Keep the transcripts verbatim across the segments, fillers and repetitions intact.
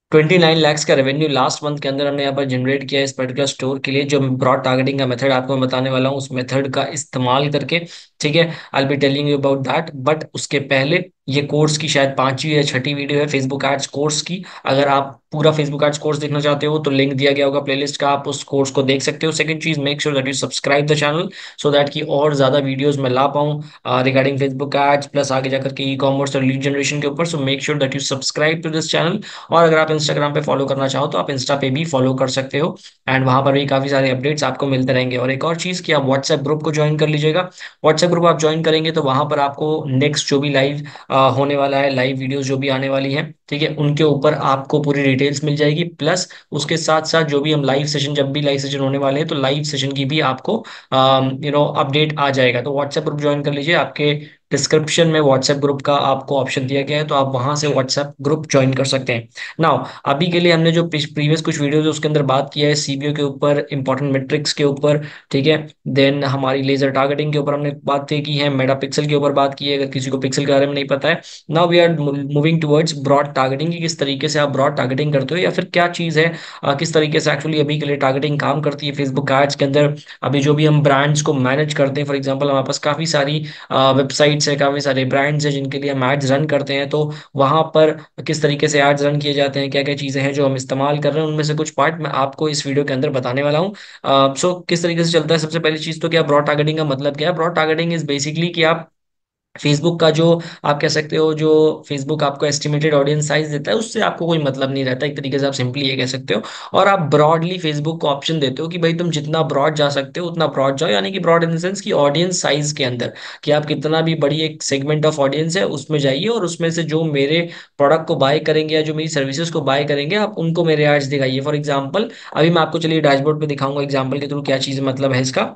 Twenty nine lakhs का revenue last month के अंदर हमने यहाँ पर जनरेट किया है इस पर्टिकुलर स्टोर के लिए। जो ब्रॉड टारगेटिंग का मेथड आपको मैं बताने वाला हूँ, उस मेथड का इस्तेमाल करके, ठीक है, I be telling you about that. But उसके पहले ये कोर्स की शायद पांचवी या छठी वीडियो है फेसबुक एड्स कोर्स की। अगर आप पूरा फेसबुक एड्स कोर्स देखना चाहते हो तो लिंक दिया गया होगा प्लेलिस्ट का, आप उस कोर्स को देख सकते हो। सेकंड चीज, make sure that you subscribe the channel so that कि और ज्यादा वीडियोस मैं ला पाऊँ रिगार्डिंग फेसबुक एड्स प्लस आगे जाकर के ई कॉमर्स और लीड जनरेशन के ऊपर। So make sure that you subscribe to this channel. और अगर आप इंस्टाग्राम पे फॉलो करना चाहो तो आप इंस्टा पे भी फॉलो कर सकते हो, एंड वहां पर भी काफी सारे अपडेट्स आपको मिलते रहेंगे। और एक और चीज कि आप व्हाट्सएप ग्रुप को ज्वाइन कर लीजिएगा। व्हाट्सएप ग्रुप आप ज्वाइन करेंगे तो वहां पर आपको नेक्स्ट जो भी लाइव होने वाला है, लाइव वीडियोस जो भी आने वाली हैं, ठीक है, उनके ऊपर आपको पूरी डिटेल्स मिल जाएगी। प्लस उसके साथ साथ जो भी हम लाइव सेशन, जब भी लाइव सेशन होने वाले हैं तो लाइव सेशन की भी आपको यू नो अपडेट आ जाएगा। तो व्हाट्सएप ग्रुप ज्वाइन कर लीजिए। आपके डिस्क्रिप्शन में व्हाट्सएप ग्रुप का आपको ऑप्शन दिया गया है, तो आप वहां से व्हाट्सएप ग्रुप ज्वाइन कर सकते हैं। नाउ अभी के लिए हमने जो प्रीवियस कुछ वीडियोस है उसके अंदर बात किया है सीबीओ के ऊपर, इंपॉर्टेंट मेट्रिक्स के ऊपर, ठीक है। देन हमारी लेजर टारगेटिंग के ऊपर हमने बातें की है, मेटा पिक्सल के ऊपर बात की है, अगर किसी को पिक्सल के बारे में नहीं पता है। Now we are moving towards broad targeting, कि किस तरीके से आप ब्रॉड टारगेटिंग करते हो या फिर क्या चीज़ है, अ, किस तरीके से एक्चुअली अभी के लिए टारगेटिंग काम करती है फेसबुक एड्स के अंदर। अभी जो भी हम ब्रांड्स को मैनेज करते हैं, फॉर एग्जांपल हमारे पास काफ़ी सारी वेबसाइट्स है, काफ़ी सारे ब्रांड्स हैं जिनके लिए हम एड्स रन करते हैं, तो वहाँ पर किस तरीके से एड्स रन किए जाते हैं, क्या क्या चीज़ें हैं जो हम इस्तेमाल कर रहे हैं, उनमें से कुछ पार्ट मैं आपको इस वीडियो के अंदर बताने वाला हूँ। सो किस तरीके से चलता है, सबसे पहली चीज़ तो क्या ब्रॉड टारगेटिंग का मतलब क्या है। ब्रॉड टारगेटिंग इज बेसिकली कि आप फेसबुक का जो, आप कह सकते हो, जो फेसबुक आपको एस्टिमेटेड ऑडियंस साइज देता है उससे आपको कोई मतलब नहीं रहता, एक तरीके से आप सिंपली ये कह सकते हो। और आप ब्रॉडली फेसबुक को ऑप्शन देते हो कि भाई तुम जितना ब्रॉड जा सकते हो उतना ब्रॉड जाओ, यानी कि ब्रॉड इन द सेंस कि ऑडियंस साइज के अंदर, कि आप कितना भी बड़ी एक सेगमेंट ऑफ ऑडियंस है उसमें जाइए और उसमें से जो मेरे प्रोडक्ट को बाय करेंगे या जो मेरी सर्विसेज को बाय करेंगे आप उनको मेरे एड्स दिखाइए। फॉर एग्जाम्पल अभी मैं आपको चलिए डैशबोर्ड पे दिखाऊंगा एग्जाम्पल के थ्रू क्या चीज़ मतलब है इसका।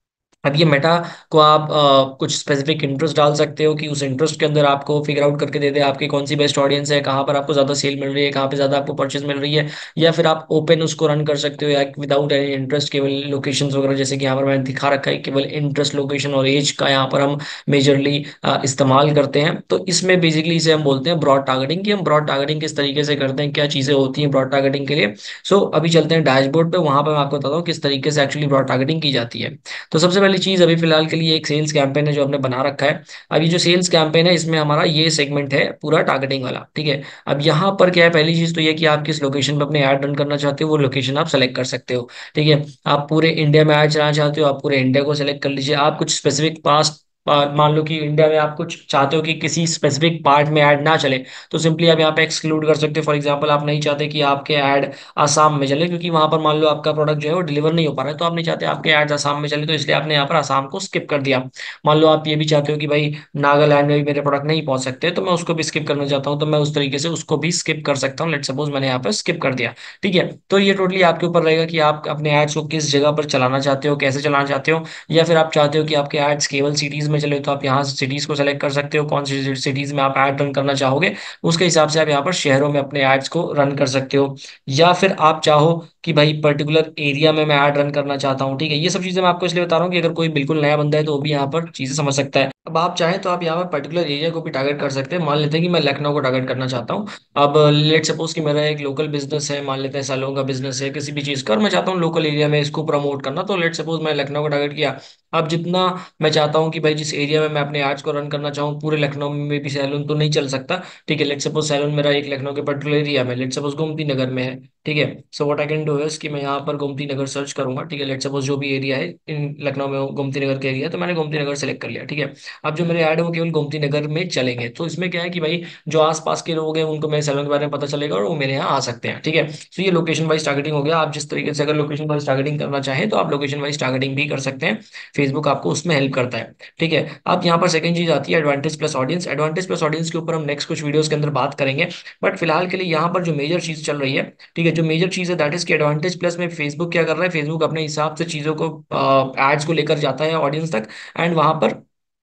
अब ये मेटा को आप अ, कुछ स्पेसिफिक इंटरेस्ट डाल सकते हो कि उस इंटरेस्ट के अंदर आपको फिगर आउट करके दे दे आपकी कौन सी बेस्ट ऑडियंस है, कहाँ पर आपको ज़्यादा सेल मिल रही है, कहाँ पे ज़्यादा आपको परचेज मिल रही है। या फिर आप ओपन उसको रन कर सकते हो या विदाउट एनी इंटरेस्ट, केवल लोकेशंस वगैरह, जैसे कि यहाँ पर मैंने दिखा रखा है केवल इंटरेस्ट, लोकेशन और एज का यहाँ पर हम मेजरली इस्तेमाल करते हैं। तो इसमें बेसिकली इसे हम बोलते हैं ब्रॉड टारगेटिंग, कि हम ब्रॉड टारगेटिंग किस तरीके से करते हैं, क्या चीज़ें होती हैं ब्रॉड टारगेटिंग के लिए। सो अभी चलते हैं डैशबोर्ड पे, वहाँ पर मैं आपको बताता हूँ किस तरीके से एक्चुअली ब्रॉड टारगेटिंग की जाती है। तो सबसे पहली चीज अभी फिलहाल के लिए एक सेल्स कैंपेन है जो हमने बना रखा है। अब ये जो सेल्स कैंपेन है इसमें हमारा ये सेगमेंट है पूरा टारगेटिंग वाला, ठीक है। अब यहाँ पर क्या है, पहली चीज तो ये कि आप किस लोकेशन पर अपने ऐड रन करना चाहते हो वो लोकेशन आप सेलेक्ट कर सकते हो, ठीक है। आप पूरे इंडिया में ऐड चलाना चाहते हो, आप पूरे इंडिया को सेलेक्ट कर लीजिए। आप कुछ स्पेसिफिक पास, मान लो कि इंडिया में आप कुछ चाहते हो कि किसी स्पेसिफिक पार्ट में ऐड ना चले, तो सिंपली आप यहाँ पे एक्सक्लूड कर सकते हो। फॉर एग्जांपल आप नहीं चाहते कि आपके ऐड आसाम में चले, क्योंकि वहां पर मान लो आपका प्रोडक्ट जो है वो डिलीवर नहीं हो पा रहा है, तो आप नहीं चाहते आपके एड्स आसाम में चले, तो इसलिए आपने यहाँ पर आसाम को स्किप कर दिया। मान लो आप ये भी चाहते हो कि भाई नागालैंड में भी मेरे प्रोडक्ट नहीं पहुंच सकते, तो मैं उसको भी स्किप करना चाहता हूँ, तो मैं उस तरीके से उसको भी स्किप कर सकता हूँ। लेट सपोज मैंने यहाँ पर स्किप कर दिया, ठीक है। तो ये टोटली आपके ऊपर रहेगा कि आप अपने एड्स को किस जगह पर चलाना चाहते हो, कैसे चलाना चाहते हो। या फिर आप चाहते हो कि आपके एड्स केवल सिटीज में चले, तो आप यहाँ सिटीज को सेलेक्ट कर सकते हो, कौन सी सिटीज में आप ऐड रन करना चाहोगे, उसके हिसाब से आप यहाँ पर शहरों में अपने एड्स को रन कर सकते हो। या फिर आप चाहो कि भाई पर्टिकुलर एरिया में मैं ऐड रन करना चाहता हूँ, ठीक है। ये सब चीजें मैं आपको इसलिए बता रहा हूँ कि अगर कोई बिल्कुल नया बंदा है तो वो भी यहाँ पर चीजें समझ सकता है। अब आप चाहें तो आप यहाँ पर पर्टिकुलर एरिया को भी टारगेट कर सकते हैं। मान लेते हैं कि मैं लखनऊ को टारगेट करना चाहता हूँ। अब लेट सपोज कि मेरा एक लोकल बिजनेस है, मान लेते हैं सैलून का बिजनेस है, किसी भी चीज़ का, और मैं चाहता हूँ लोकल एरिया में इसको प्रमोट करना, तो लेट सपोज मैं लखनऊ को टारगेट किया। अब जितना मैं चाहता हूँ कि भाई जिस एरिया में मैं अपने आर्ट्स को रन करना चाहूँ, पूरे लखनऊ में भी सैलून तो नहीं चल सकता, ठीक है। लेट सपोज सैलून मेरा एक लखनऊ के पर्टिकुलर एरिया में, लेट सपोज गोमती नगर में है, ठीक है। So what I can do is कि मैं यहाँ पर गोमती नगर सर्च करूंगा, ठीक है। लेट सपोज जो भी एरिया है इन लखनऊ में गोमती नगर के एरिया, तो मैंने गोमती नगर सेलेक्ट कर लिया, ठीक है। अब जो मेरे ऐड है वो केवल गोमती नगर में चलेंगे, तो इसमें क्या है कि भाई जो आसपास के लोग हैं उनको मेरे सैलून के बारे में पता चलेगा और वो मेरे यहाँ आ सकते हैं, ठीक है। तो ये लोकेशन वाइज टारगेटिंग हो गया। आप जिस तरीके से अगर लोकेशन वाइज टारगेटिंग करना चाहें तो आप लोकेशन वाइज टारगेटिंग भी कर सकते हैं, फेसबुक आपको उसमें हेल्प करता है, ठीक है। अब यहाँ पर सेकंड चीज आती है advantage plus audience. Advantage plus audience के ऊपर हम नेक्स्ट कुछ वीडियोस के अंदर बात करेंगे। बट फिलहाल के लिए यहाँ पर जो मेजर चीज चल रही है, ठीक है, जो मेजर चीज है दैट इज कि एडवांटेज प्लस में फेसबुक क्या कर रहा है, फेसबुक अपने हिसाब से चीजों को, एड्स को लेकर जाता है ऑडियंस तक, एंड वहां पर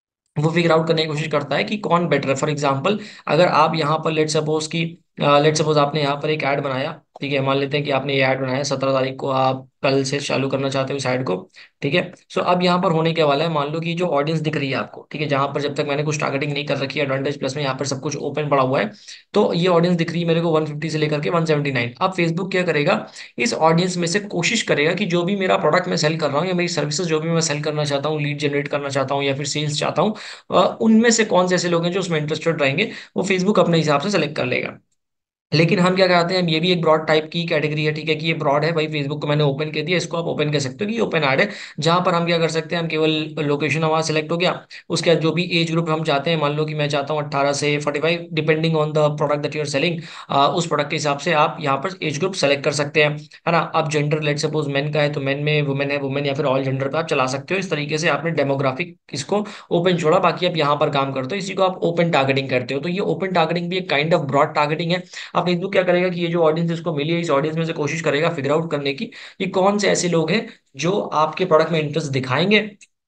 वो फिगर आउट करने की कोशिश करता है कि कौन बेटर है। फॉर एग्जाम्पल अगर आप यहाँ पर लेट सपोज की, लेट सपोज आपने यहाँ पर एक ऐड बनाया, ठीक है, मान लेते हैं कि आपने ये ऐड बनाया सत्रह तारीख को, आप कल से चालू करना चाहते हो इस ऐड को। ठीक है, सो अब यहाँ पर होने क्या वाला है, मान लो कि जो ऑडियंस दिख रही है आपको, ठीक है, जहां पर जब तक मैंने कुछ टारगेटिंग नहीं कर रखी है एडवांटेज प्लस में, यहाँ पर सब कुछ ओपन पड़ा हुआ है। तो ये ऑडियंस दिख रही है मेरे को वन फिफ्टी से लेकर के वन सेवेंटी नाइन। अब फेसबुक क्या करेगा, इस ऑडियंस में से कोशिश करेगा कि जो भी मेरा प्रोडक्ट मैं सेल कर रहा हूँ या मेरी सर्विसेज जो भी मैं सेल करना चाहता हूँ, लीड जनरेट करना चाहता हूँ या फिर सेल्स चाहता हूँ, अ, उनमें से कौन से ऐसे लोग हैं जो उसमें इंटरेस्टेड रहेंगे, वो फेसबुक अपने हिसाब से सेलेक्ट कर लेगा। लेकिन हम क्या करते हैं, ये भी एक ब्रॉड टाइप की कैटेगरी है, ठीक है, कि ये ब्रॉड है भाई, फेसबुक को मैंने ओपन कर दिया, इसको आप ओपन कर सकते हो कि ये ओपन ऐड है। जहां पर हम क्या कर सकते हैं, हम केवल लोकेशन हमारा सेलेक्ट हो गया, उसके बाद जो भी एज ग्रुप हम चाहते हैं, मान लो कि मैं चाहता हूँ अट्ठारह से forty five, depending on the product that you are selling, उस प्रोडक्ट के हिसाब से आप यहाँ पर एज ग्रुप सेलेक्ट कर सकते हैं, है ना। अब जेंडर लेट सपोज मेन का है तो मेन में, वुमेन है वुमेन, या फिर ऑल जेंडर पे आप चला सकते हो। इस तरीके से आपने डेमोग्राफिक इसको ओपन छोड़ा, बाकी आप यहाँ पर काम करते हो, इसी को आप ओपन टारगेटिंग करते हो। तो ये ओपन टारगेटिंग भी एक काइंड ऑफ ब्रॉड टारगेटिंग है। अब फेसबुक क्या करेगा कि ये जो ऑडियंस इसको मिली है, इस ऑडियंस में से कोशिश करेगा फिगर आउट करने की कि कौन से ऐसे लोग हैं जो आपके प्रोडक्ट में इंटरेस्ट दिखाएंगे,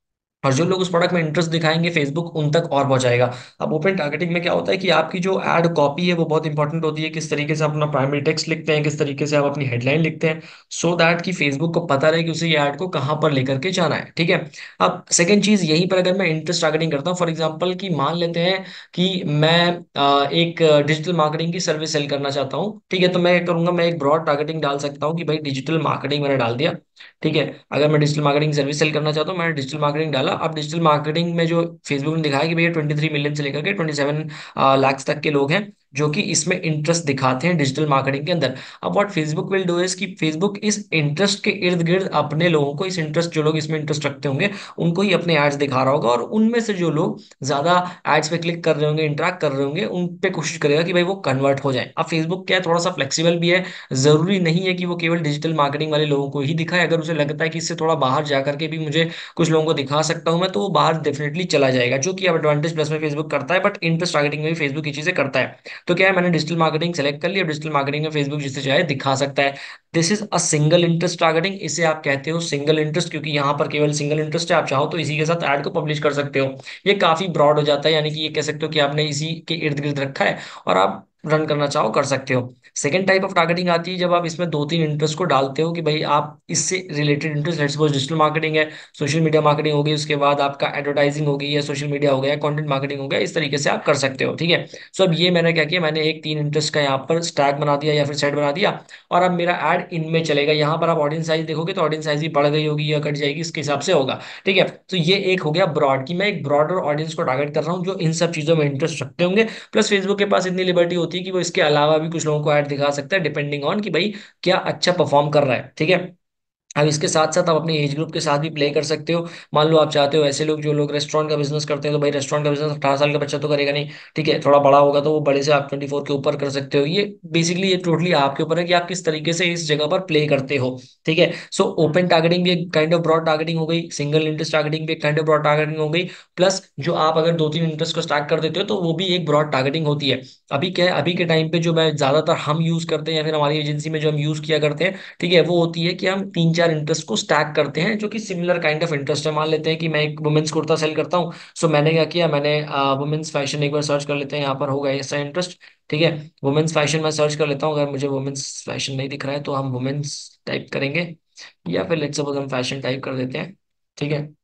और जो लोग उस प्रोडक्ट में इंटरेस्ट दिखाएंगे फेसबुक उन तक और पहुंचाएगा। अब ओपन टारगेटिंग में क्या होता है कि आपकी जो एड कॉपी है वो बहुत इंपॉर्टेंट होती है, किस तरीके से आप अपना प्राइमरी टेक्स्ट लिखते हैं, किस तरीके से आप अपनी हेडलाइन लिखते हैं, सो दैट कि फेसबुक को पता रहे कि उसे ये ऐड को कहाँ पर लेकर के जाना है। ठीक है, अब सेकंड चीज यहीं पर अगर मैं इंटरेस्ट टारगेटिंग करता हूँ, फॉर एग्जाम्पल कि मान लेते हैं कि मैं अ, एक डिजिटल मार्केटिंग की सर्विस सेल करना चाहता हूँ, ठीक है, तो मैं करूंगा, मैं एक ब्रॉड टारगेटिंग डाल सकता हूँ कि भाई डिजिटल मार्केटिंग मैंने डाल दिया। ठीक है, अगर मैं डिजिटल मार्केटिंग सर्विस सेल करना चाहता हूँ, मैंने डिजिटल मार्केटिंग डाला। अब डिजिटल मार्केटिंग में जो फेसबुक ने दिखाया कि भैया ट्वेंटी थ्री मिलियन से लेकर के ट्वेंटी सेवन लाख तक के लोग हैं जो कि इसमें इंटरेस्ट दिखाते हैं डिजिटल मार्केटिंग के अंदर। अब what Facebook will do is कि फेसबुक इस इंटरेस्ट के इर्द गिर्द अपने लोगों को, इस इंटरेस्ट जो लोग इसमें इंटरेस्ट रखते होंगे उनको ही अपने एड्स दिखा रहा होगा, और उनमें से जो लोग ज्यादा एड्स पे क्लिक कर रहे होंगे, इंटरेक्ट कर रहे होंगे, उन पे कोशिश करेगा कि भाई वो कन्वर्ट हो जाए। अब फेसबुक क्या है, थोड़ा सा फ्लेक्सिबल भी है, जरूरी नहीं है कि वो केवल डिजिटल मार्केटिंग वाले लोगों को ही दिखाए। अगर उसे लगता है कि इससे थोड़ा बाहर जा करके भी मुझे कुछ लोगों को दिखा सकता हूं मैं, तो वो बाहर डेफिनेटली चला जाएगा, जो कि अब एडवांटेज प्लस में फेसबुक करता है, बट इंटरेस्ट टारगेटिंग में भी फेसबुक ये चीजें करता है। तो क्या है, मैंने डिजिटल मार्केटिंग सेलेक्ट कर लिया, डिजिटल मार्केटिंग में फेसबुक जिसे चाहे दिखा सकता है। This is a single interest targeting, इसे आप कहते हो सिंगल इंटरेस्ट, क्योंकि यहाँ पर केवल सिंगल इंटरेस्ट है, आप चाहो तो इसी के साथ ऐड को पब्लिश कर सकते हो। ये काफी ब्रॉड हो जाता है, यानी कि ये कह सकते हो कि आपने इसी के इर्द गिर्द रखा है और आप रन करना चाहो कर सकते हो। सेकेंड टाइप ऑफ टारगेटिंग आती है जब आप इसमें दो तीन इंटरेस्ट को डालते हो कि भाई आप इससे related interest, let's suppose digital marketing है, सोशल मीडिया मार्केटिंग होगी, उसके बाद आपका एडवर्टाइजिंग होगी या सोशल मीडिया हो गया, कंटेंट मार्केटिंग हो गया, इस तरीके से आप कर सकते हो। ठीक है, सो अब ये मैंने क्या किया, मैंने एक तीन इंटरेस्ट का यहाँ पर स्टैक बना दिया या फिर सेट बना दिया, और अब मेरा ऐड इनमें चलेगा। यहाँ पर आप ऑडियंस साइज देखोगे तो ऑडियंस साइज भी बढ़ गई होगी या कट जाएगी, इसके हिसाब से होगा। ठीक है, तो ये एक हो गया ब्रॉड, कि मैं एक ब्रॉडर ऑडियंस को टारगेट कर रहा हूँ जो इन सब चीजों में इंटरेस्ट रखते होंगे। प्लस फेसबुक के पास इतनी लिबर्टी होती है कि वो इसके अलावा भी कुछ लोगों को ऐड दिखा सकता है, डिपेंडिंग ऑन कि भाई क्या अच्छा परफॉर्म कर रहा है। ठीक है, अब इसके साथ साथ आप अपने एज ग्रुप के साथ भी प्ले कर सकते हो। मान लो आप चाहते हो ऐसे लोग जो लोग रेस्टोरेंट का बिजनेस करते हैं, तो भाई रेस्टोरेंट का बिजनेस अठारह साल का बच्चा तो करेगा नहीं। ठीक है, थोड़ा बड़ा होगा तो वो बड़े से आप ट्वेंटी फोर के ऊपर कर सकते हो। ये बेसिकली ये टोटली आपके ऊपर है कि आप किस तरीके से इस जगह पर प्ले करते हो। ठीक है, सो ओपन टारगेटिंग भी एक काइंड ऑफ ब्रॉड टारगेटिंग हो गई, सिंगल इंटरेस्ट टारगेटिंग भी एक काइंड ऑफ ब्रॉड टारगेटिंग हो गई। प्लस जो आप अगर दो तीन इंटरेस्ट को स्टार्ट कर देते हो तो वो भी एक ब्रॉड टारगेटिंग होती है। अभी क्या है, अभी के टाइम पे जो मैं ज्यादातर हम यूज करते हैं या फिर हमारी एजेंसी में जो हम यूज किया करते हैं, ठीक है, वो होती है कि हम तीन चार इंटरेस्ट को स्टैक करते हैं जो कि सिमिलर काइंड ऑफ इंटरेस्ट है। मान लेते हैं कि मैं एक वुमेन्स कुर्ता सेल करता हूँ, सो मैंने क्या किया, मैंने वुमेन्स फैशन एक बार सर्च कर लेते हैं, यहाँ पर होगा ऐसा इंटरेस्ट। ठीक है, वुमेन्स फैशन मैं सर्च कर लेता हूँ, अगर मुझे वुमेन्स फैशन नहीं दिख रहा है तो हम वुमेन्स टाइप करेंगे, या फिर लेट्स सपोज हम फैशन टाइप कर देते हैं। ठीक है,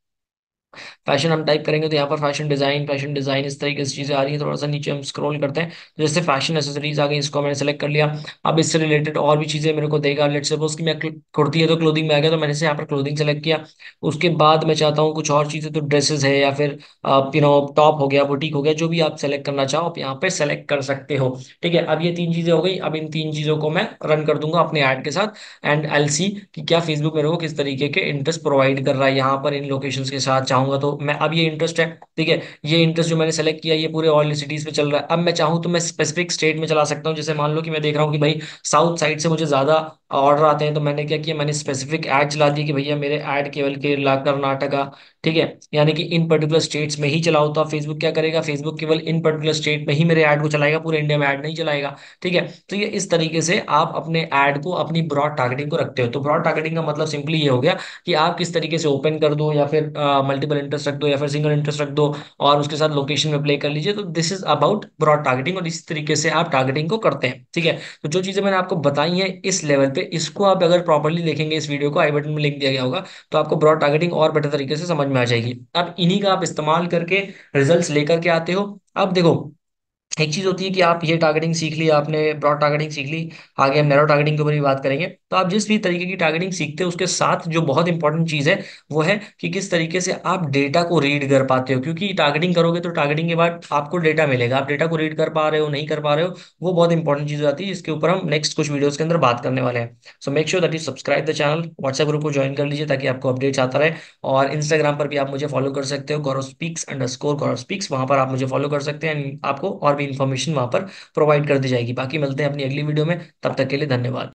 फैशन हम टाइप करेंगे तो यहाँ पर फैशन डिजाइन, फैशन डिजाइन इस तरीके से चीजें आ रही है। थोड़ा सा नीचे हम स्क्रॉल करते हैं तो जैसे फैशन एसेसरीज आ गई, इसको मैंने सेलेक्ट कर लिया। अब इससे रिलेटेड और भी चीजें मेरे को देगा, लेट्स सपोज कि मैं कुर्ती है तो क्लोथिंग में आ गया, तो मैंने से यहाँ पर क्लोथिंग सेलेक्ट किया। उसके बाद मैं चाहता हूँ कुछ और चीजें, तो ड्रेसेस है या फिर यू नो टॉप हो गया, बुटीक हो गया, जो भी आप सेलेक्ट करना चाहो आप यहाँ पे सेलेक्ट कर सकते हो। ठीक है, अब ये तीन चीजें हो गई। अब इन तीन चीजों को मैं रन कर दूंगा अपने ऐड के साथ, एंड आई सी कि क्या फेसबुक मेरे को किस तरीके के इंटरेस्ट प्रोवाइड कर रहा है यहाँ पर इन लोकेशंस के साथ। चाहूंगा तो मैं, अब ये इंटरेस्ट है, ठीक है, ये इंटरेस्ट जो मैंने सेलेक्ट किया ये पूरे ऑल सिटीज पे चल रहा है। अब मैं चाहूँ तो मैं स्पेसिफिक स्टेट में चला सकता हूँ, जैसे मान लो कि मैं देख रहा हूँ कि भाई साउथ साइड से मुझे ज्यादा ऑर्डर आते हैं, तो मैंने क्या किया, मैंने स्पेसिफिक ऐड चला दी कि भैया मेरे ऐड केवल केरला कर्नाटका, ठीक है, यानी कि इन पर्टिकुलर स्टेट्स में ही चलाओ। तो फेसबुक क्या करेगा, फेसबुक केवल इन पर्टिकुलर स्टेट में ही मेरे ऐड को चलाएगा, पूरे इंडिया में ऐड नहीं चलाएगा। ठीक है, तो ये इस तरीके से आप अपने ऐड को, अपनी ब्रॉड टारगेटिंग को रखते हो। तो ब्रॉड टारगेटिंग का मतलब सिंपली ये हो गया कि आप किस तरीके से ओपन कर दो, या फिर मल्टीपल इंटरेस्ट रख दो, या फिर सिंगल इंटरेस्ट रख दो, और उसके साथ लोकेशन में प्ले कर लीजिए। तो this is about broad targeting, और इस तरीके से आप टारगेटिंग को करते हैं। ठीक है, तो जो चीजें मैंने आपको बताई हैं इस लेवल पे, इसको आप अगर प्रॉपरली देखेंगे, इस वीडियो को आई बटन में लिंक दिया गया होगा, तो आपको ब्रॉड टारगेटिंग और बेटर तरीके से समझ में आ जाएगी। अब इन्हीं का आप इस्तेमाल करके रिजल्ट्स लेकर के आते हो। अब देखो, एक चीज होती है कि आप ये टारगेटिंग सीख ली, आपने ब्रॉड टारगेटिंग सीख ली, आगे हम नैरो टारगेटिंग के ऊपर भी बात करेंगे। तो आप जिस भी तरीके की टारगेटिंग सीखते हो, उसके साथ जो बहुत इंपॉर्टेंट चीज है वो है कि किस तरीके से आप डेटा को रीड कर पाते हो। क्योंकि टारगेटिंग करोगे तो टारगेटिंग के बाद आपको डेटा मिलेगा, आप डेटा को रीड कर पा रहे हो नहीं कर पा रहे हो, वो बहुत इंपॉर्टेंट चीज आती है, जिसके ऊपर हम नेक्स्ट कुछ वीडियोस के अंदर बात करने वाले हैं। So make sure that you subscribe the channel, WhatsApp group को ज्वाइन कर लीजिए ताकि आपको अपडेट्स आता रहे। और इंस्टाग्राम पर भी आप मुझे फॉलो कर सकते हो, Gaurav speaks underscore Gaurav speaks, वहां पर आप मुझे फॉलो कर सकते हैं, आपको और भी इन्फॉर्मेशन वहां पर प्रोवाइड कर दी जाएगी। बाकी मिलते हैं अपनी अगली वीडियो में, तब तक के लिए धन्यवाद।